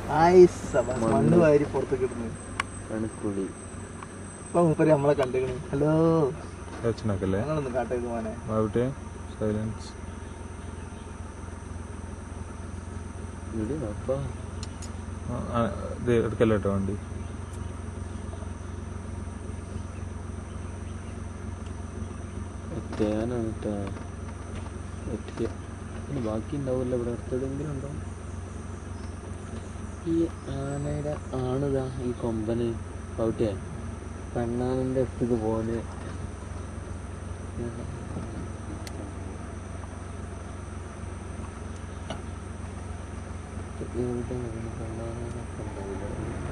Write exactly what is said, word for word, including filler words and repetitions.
മണ്ണ് വാരി പുറത്തേക്ക് ഇടുന്നു. മണിക്കുളി ഇപ്പൊ മൂപ്പര് നമ്മളെ കണ്ടിക്കണ്. ഹലോ ഞങ്ങളൊന്ന് കാട്ടേക്ക് മോനെ. സൈലൻസ് എടുക്കല്ലോ കേട്ടോ വണ്ടി. തേനാണ് കേട്ടോ. ബാക്കി ഉണ്ടാവില്ല ഇവിടെ അടുത്തെങ്കിലും ഉണ്ടോ? ഈ ആനയുടെ ആണിതാ ഈ കൊമ്പന് പൗട്ടിയ പെണ്ണാനന്റെ അടുത്തേക്ക് പോലെ പെണ്ണാനൊക്കെ ഉണ്ടാവില്ല.